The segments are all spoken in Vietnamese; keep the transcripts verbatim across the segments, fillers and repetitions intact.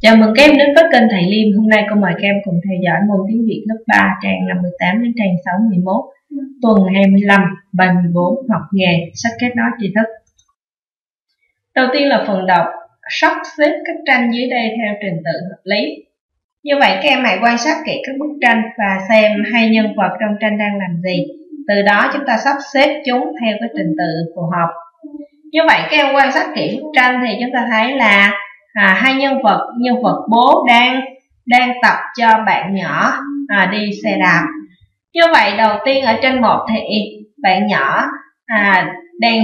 Chào mừng các em đến với kênh Thầy Liêm. Hôm nay cô mời các em cùng theo dõi môn tiếng Việt lớp ba trang năm mươi tám đến trang sáu mươi mốt, tuần hai mươi lăm, bài mười bốn, học nghề, sách kết nối tri thức. Đầu tiên là phần đọc, sắp xếp các tranh dưới đây theo trình tự hợp lý. Như vậy các em hãy quan sát kỹ các bức tranh và xem hai nhân vật trong tranh đang làm gì. Từ đó chúng ta sắp xếp chúng theo cái trình tự phù hợp. Như vậy các em quan sát kỹ bức tranh thì chúng ta thấy là à, hai nhân vật, nhân vật bố đang đang tập cho bạn nhỏ à, đi xe đạp. Như vậy đầu tiên ở tranh một thì bạn nhỏ à, đang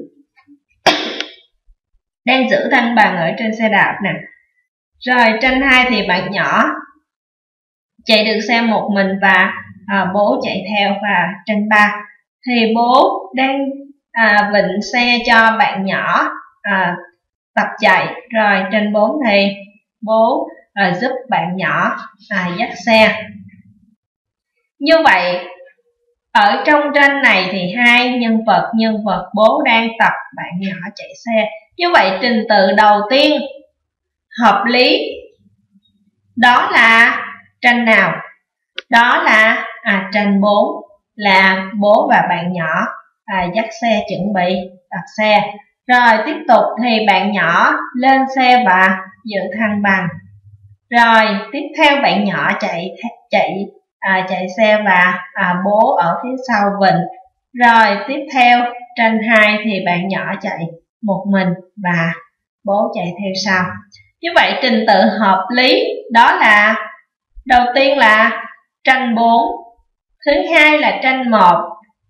đang giữ thăng bằng ở trên xe đạp nè. Rồi tranh hai thì bạn nhỏ chạy được xe một mình và à, bố chạy theo. Và tranh ba thì bố đang à, vịnh xe cho bạn nhỏ à, tập chạy. Rồi tranh bốn thì bố à, giúp bạn nhỏ à, dắt xe. Như vậy ở trong tranh này thì hai nhân vật, nhân vật bố đang tập, bạn nhỏ chạy xe. Như vậy trình tự đầu tiên hợp lý đó là tranh nào? Đó là à, tranh bốn, là bố và bạn nhỏ à, dắt xe chuẩn bị đặt xe. Rồi tiếp tục thì bạn nhỏ lên xe và giữ thăng bằng. Rồi tiếp theo bạn nhỏ chạy chạy à, chạy xe và à, bố ở phía sau vịnh. Rồi tiếp theo tranh hai thì bạn nhỏ chạy một mình và bố chạy theo sau. Như vậy trình tự hợp lý đó là đầu tiên là tranh bốn, thứ hai là tranh một,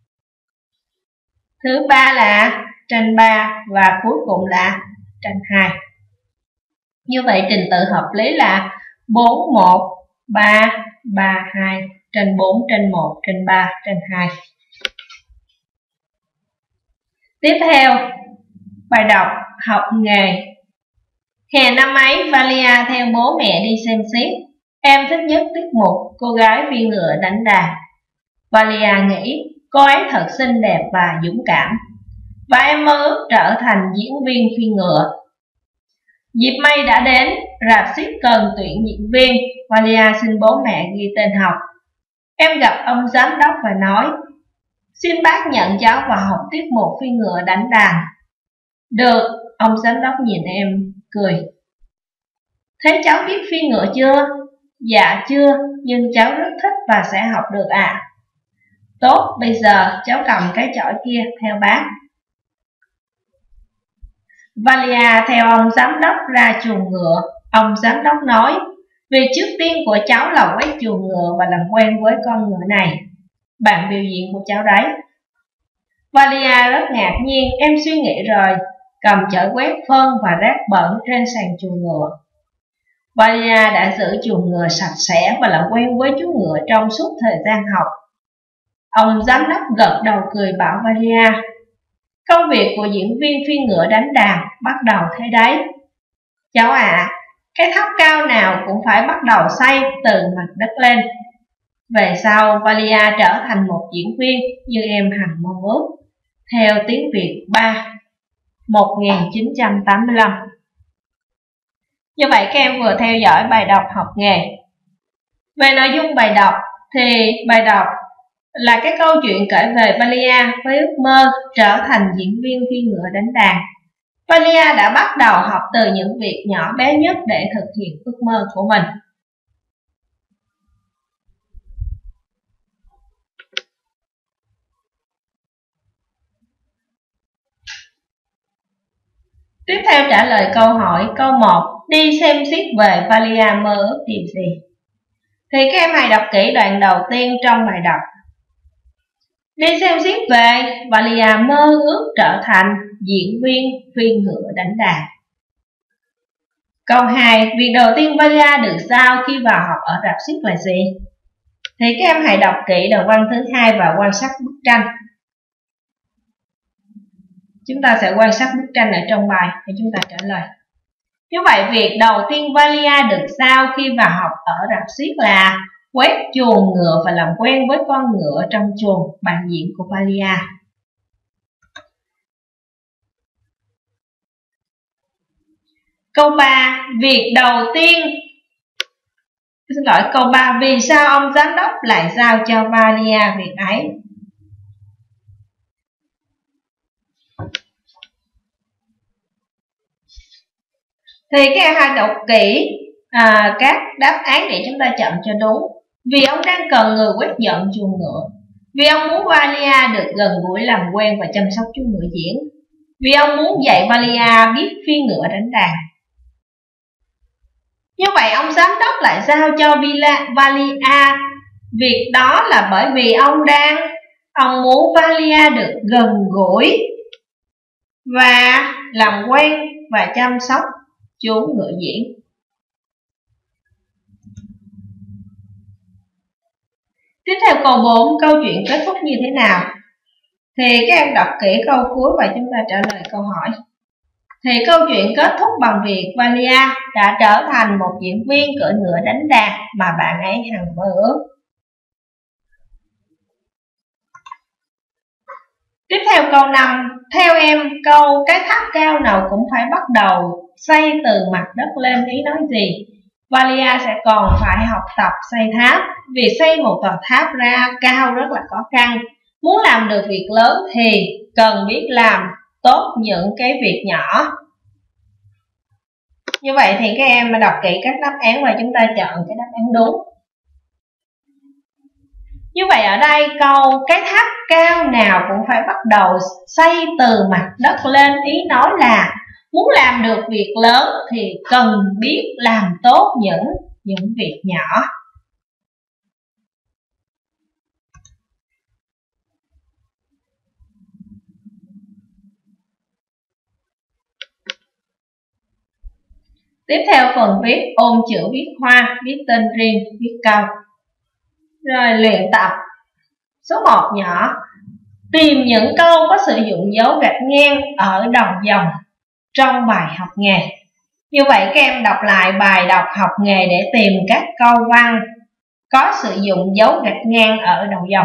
thứ ba là tranh ba và cuối cùng là tranh hai. Như vậy trình tự hợp lý là bốn, một, ba, ba, hai, tranh bốn, tranh một, tranh ba, tranh hai. Tiếp theo, bài đọc học nghề. Hè năm ấy, Valia theo bố mẹ đi xem xiếc. Em thích nhất tiết mục cô gái phi ngựa đánh đàn. Valia nghĩ cô ấy thật xinh đẹp và dũng cảm, và em mơ ước trở thành diễn viên phi ngựa. Dịp may đã đến, rạp xiếc cần tuyển diễn viên. Valia xin bố mẹ ghi tên học. Em gặp ông giám đốc và nói, xin bác nhận cháu vào học tiết mục phi ngựa đánh đàn. Được, ông giám đốc nhìn em, cười. Thế cháu biết phi ngựa chưa? Dạ chưa, nhưng cháu rất thích và sẽ học được ạ. À. Tốt, bây giờ cháu cầm cái chổi kia theo bác. Valia theo ông giám đốc ra chuồng ngựa. Ông giám đốc nói, việc trước tiên của cháu là quét chuồng ngựa và làm quen với con ngựa này. Bạn biểu diễn của cháu đấy. Valia rất ngạc nhiên, em suy nghĩ rồi, cầm chổi quét phân và rác bẩn trên sàn chuồng ngựa. Valia đã giữ chuồng ngựa sạch sẽ và làm quen với chú ngựa trong suốt thời gian học. Ông giám đốc gật đầu cười bảo Valia, công việc của diễn viên phi ngựa đánh đàn bắt đầu thế đấy. Cháu ạ, à, cái tháp cao nào cũng phải bắt đầu xây từ mặt đất lên. Về sau, Valia trở thành một diễn viên như em hằng mong ước. Theo tiếng Việt ba, một nghìn chín trăm tám mươi lăm. Như vậy các em vừa theo dõi bài đọc học nghề. Về nội dung bài đọc thì bài đọc là cái câu chuyện kể về Valia với ước mơ trở thành diễn viên phi ngựa đánh đàn. Valia đã bắt đầu học từ những việc nhỏ bé nhất để thực hiện ước mơ của mình. Tiếp theo trả lời câu hỏi câu một. Đi xem xiếc về, Valia mơ ước điều gì? Thì các em hãy đọc kỹ đoạn đầu tiên trong bài đọc. Đi xem xiếc về, Valia mơ ước trở thành diễn viên phi ngựa đánh đàn. Câu hai. Việc đầu tiên Valia được giao khi vào học ở rạp xiếc là gì? Thì các em hãy đọc kỹ đoạn văn thứ hai và quan sát bức tranh. Chúng ta sẽ quan sát bức tranh ở trong bài để chúng ta trả lời. Như vậy việc đầu tiên Valia được giao khi vào học ở rạp xiếc là quét chuồng ngựa và làm quen với con ngựa trong chuồng, bạn diễn của Valia. Câu ba, việc đầu tiên, xin lỗi, câu ba, vì sao ông giám đốc lại giao cho Valia việc ấy? Thì các em hãy đọc kỹ à, các đáp án để chúng ta chọn cho đúng. Vì ông đang cần người quét dọn chuồng ngựa. Vì ông muốn Valia được gần gũi làm quen và chăm sóc chú ngựa diễn. Vì ông muốn dạy Valia biết phi ngựa đánh đàn. Như vậy ông giám đốc lại giao cho Valia việc đó là bởi vì ông đang ông muốn Valia được gần gũi và làm quen và chăm sóc chú ngựa diễn. Tiếp theo câu bốn, câu chuyện kết thúc như thế nào? Thì các em đọc kỹ câu cuối và chúng ta trả lời câu hỏi. Thì câu chuyện kết thúc bằng việc Valia đã trở thành một diễn viên cưỡi ngựa đánh đàn mà bạn ấy hằng mơ ước. Tiếp theo câu năm, theo em câu cái tháp cao nào cũng phải bắt đầu xây từ mặt đất lên ý nói gì? Valia sẽ còn phải học tập xây tháp, vì xây một tòa tháp ra cao rất là khó khăn. Muốn làm được việc lớn thì cần biết làm tốt những cái việc nhỏ. Như vậy thì các em đọc kỹ các đáp án và chúng ta chọn cái đáp án đúng. Như vậy ở đây câu cái tháp cao nào cũng phải bắt đầu xây từ mặt đất lên, ý nói là muốn làm được việc lớn thì cần biết làm tốt những những việc nhỏ. Tiếp theo phần viết ôn chữ viết hoa, viết tên riêng, viết câu. Rồi luyện tập. Số một nhỏ. Tìm những câu có sử dụng dấu gạch ngang ở đầu dòng trong bài học nghề. Như vậy các em đọc lại bài đọc học nghề để tìm các câu văn có sử dụng dấu gạch ngang ở đầu dòng.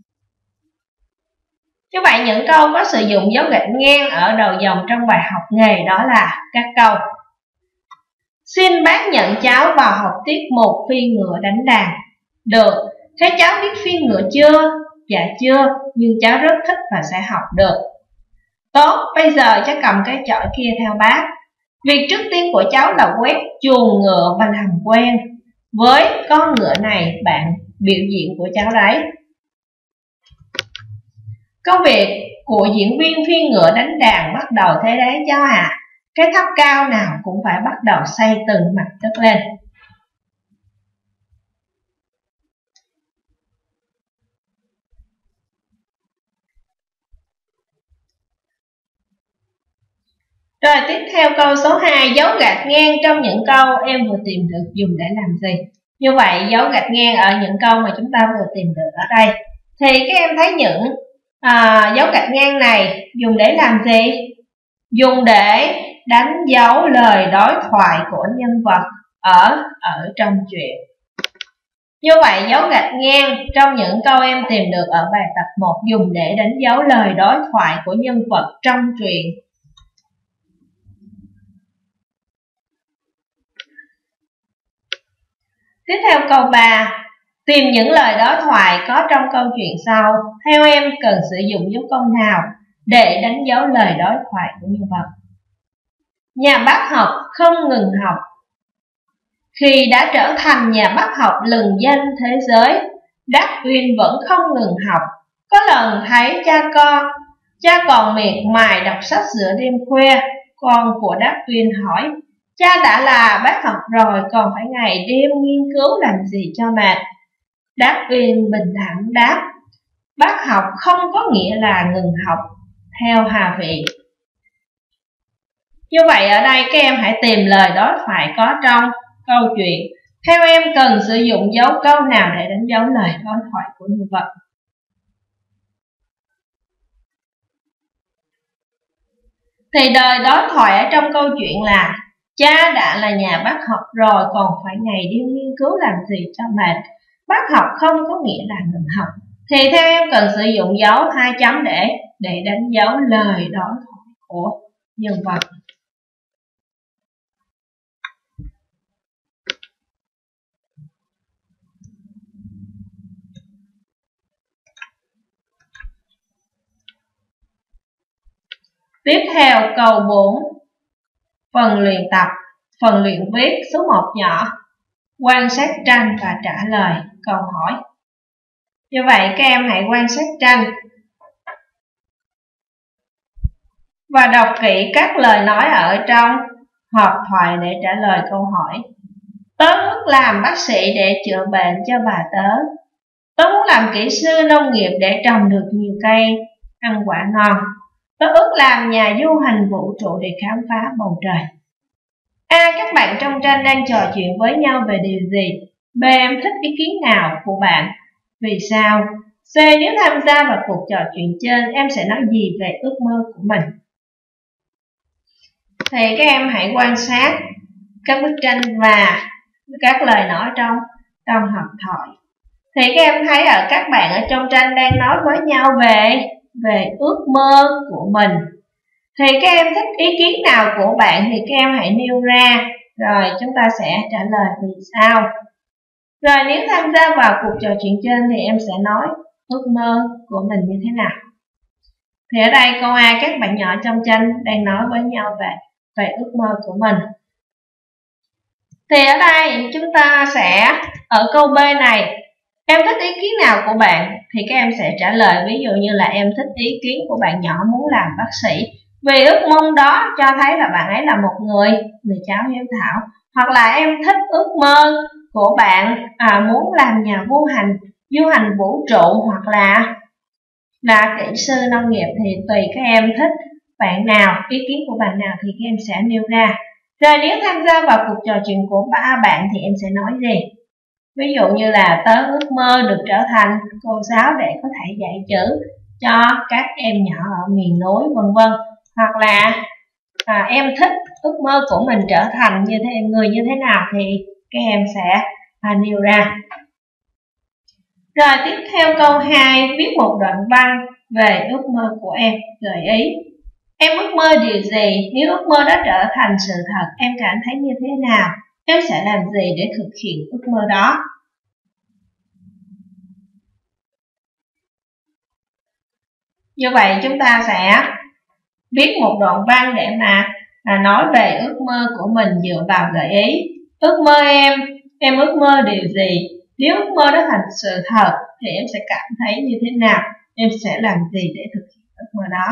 Như vậy những câu có sử dụng dấu gạch ngang ở đầu dòng trong bài học nghề đó là các câu: xin bác nhận cháu vào học tiết mục phi ngựa đánh đàn. Được. Thế cháu biết phi ngựa chưa? Dạ chưa, nhưng cháu rất thích và sẽ học được. Tốt, bây giờ cháu cầm cái chổi kia theo bác. Việc trước tiên của cháu là quét chuồng ngựa và làm quen với con ngựa này, bạn biểu diễn của cháu đấy. Công việc của diễn viên phi ngựa đánh đàn bắt đầu thế đấy cháu ạ. À. Cái tháp cao nào cũng phải bắt đầu xây từ mặt đất lên. Rồi tiếp theo câu số hai, dấu gạch ngang trong những câu em vừa tìm được dùng để làm gì? Như vậy dấu gạch ngang ở những câu mà chúng ta vừa tìm được ở đây. Thì các em thấy những à, dấu gạch ngang này dùng để làm gì? Dùng để đánh dấu lời đối thoại của nhân vật ở ở trong truyện. Như vậy dấu gạch ngang trong những câu em tìm được ở bài tập một dùng để đánh dấu lời đối thoại của nhân vật trong truyện. Tiếp theo câu ba, tìm những lời đối thoại có trong câu chuyện sau. Theo em cần sử dụng dấu câu nào để đánh dấu lời đối thoại của nhân vật? Nhà bác học không ngừng học. Khi đã trở thành nhà bác học lừng danh thế giới, Đắc Uyên vẫn không ngừng học. Có lần thấy cha con, cha còn miệt mài đọc sách giữa đêm khuya. Con của Đắc Uyên hỏi: cha đã là bác học rồi, còn phải ngày đêm nghiên cứu làm gì cho mệt? Đắc Uyên bình thản đáp: bác học không có nghĩa là ngừng học theo Hà Vị. Như vậy ở đây các em hãy tìm lời đối thoại có trong câu chuyện. Theo em cần sử dụng dấu câu nào để đánh dấu lời đối thoại của nhân vật? Thì lời đối thoại ở trong câu chuyện là: cha đã là nhà bác học rồi, còn phải ngày đêm nghiên cứu làm gì cho mệt. Bác học không có nghĩa là ngừng học. Thì theo em cần sử dụng dấu hai chấm để để đánh dấu lời đối thoại của nhân vật. Tiếp theo câu bốn. Phần luyện tập, phần luyện viết số một nhỏ. Quan sát tranh và trả lời câu hỏi. Như vậy các em hãy quan sát tranh và đọc kỹ các lời nói ở trong hộp thoại để trả lời câu hỏi. Tớ ước làm bác sĩ để chữa bệnh cho bà tớ. Tớ muốn làm kỹ sư nông nghiệp để trồng được nhiều cây ăn quả ngon. Tớ ước làm nhà du hành vũ trụ để khám phá bầu trời. A. Các bạn trong tranh đang trò chuyện với nhau về điều gì? B. Em thích ý kiến nào của bạn? Vì sao? C. Nếu tham gia vào cuộc trò chuyện trên, em sẽ nói gì về ước mơ của mình? Thì các em hãy quan sát các bức tranh và các lời nói trong trong hộp thoại. Thì các em thấy ở các bạn ở trong tranh đang nói với nhau về về ước mơ của mình. Thì các em thích ý kiến nào của bạn thì các em hãy nêu ra, rồi chúng ta sẽ trả lời vì sao. Rồi nếu tham gia vào cuộc trò chuyện trên thì em sẽ nói ước mơ của mình như thế nào. Thì ở đây câu A, các bạn nhỏ trong tranh đang nói với nhau về về ước mơ của mình. Thì ở đây chúng ta sẽ ở câu B này, em thích ý kiến nào của bạn thì các em sẽ trả lời, ví dụ như là em thích ý kiến của bạn nhỏ muốn làm bác sĩ vì ước mơ đó cho thấy là bạn ấy là một người người cháu hiếu thảo, hoặc là em thích ước mơ của bạn à, muốn làm nhà du hành du hành vũ trụ hoặc là là kỹ sư nông nghiệp, thì tùy các em thích bạn nào, ý kiến của bạn nào thì các em sẽ nêu ra. Rồi nếu tham gia vào cuộc trò chuyện của ba bạn thì em sẽ nói gì? Ví dụ như là tớ ước mơ được trở thành cô giáo để có thể dạy chữ cho các em nhỏ ở miền núi vân vân, hoặc là à, em thích ước mơ của mình trở thành như thế người như thế nào thì các em sẽ à, nêu ra. Rồi tiếp theo câu hai, viết một đoạn văn về ước mơ của em, gợi ý. Em ước mơ điều gì? Nếu ước mơ đó trở thành sự thật, em cảm thấy như thế nào? Em sẽ làm gì để thực hiện ước mơ đó? Như vậy chúng ta sẽ viết một đoạn văn để mà à, nói về ước mơ của mình dựa vào gợi ý. Ước mơ em, em ước mơ điều gì? Nếu ước mơ đó thành sự thật thì em sẽ cảm thấy như thế nào? Em sẽ làm gì để thực hiện ước mơ đó?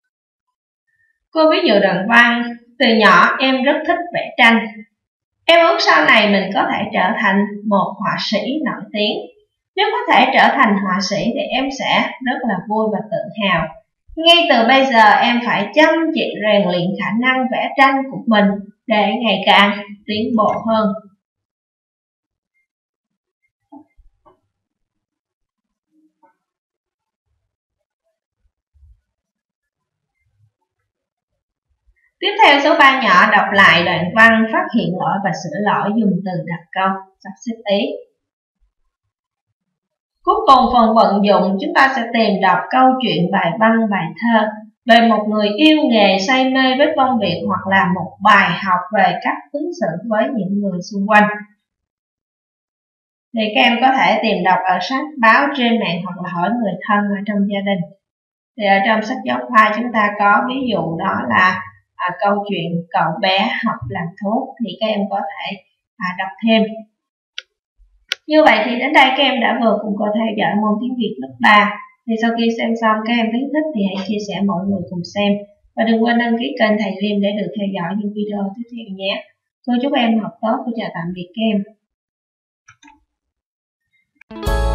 Cô ví dụ đoạn văn, từ nhỏ em rất thích vẽ tranh. Em ước sau này mình có thể trở thành một họa sĩ nổi tiếng. Nếu có thể trở thành họa sĩ thì em sẽ rất là vui và tự hào. Ngay từ bây giờ em phải chăm chỉ rèn luyện khả năng vẽ tranh của mình để ngày càng tiến bộ hơn. Tiếp theo số ba nhỏ, đọc lại đoạn văn, phát hiện lỗi và sửa lỗi, dùng từ đặt câu, sắp xếp ý. Cuối cùng phần vận dụng chúng ta sẽ tìm đọc câu chuyện, bài văn, bài thơ về một người yêu nghề say mê với công việc, hoặc là một bài học về cách ứng xử với những người xung quanh. Thì các em có thể tìm đọc ở sách báo trên mạng hoặc là hỏi người thân ở trong gia đình. Thì ở trong sách giáo khoa chúng ta có ví dụ đó là à, câu chuyện cậu bé học làm thuốc, thì các em có thể à, đọc thêm. Như vậy thì đến đây các em đã vừa cùng cô theo dõi môn tiếng Việt lớp ba. Thì sau khi xem xong các em thấy thích thì hãy chia sẻ mọi người cùng xem. Và đừng quên đăng ký kênh Thầy Liêm để được theo dõi những video tiếp theo nhé. Cô chúc em học tốt. Cô chào tạm biệt các em.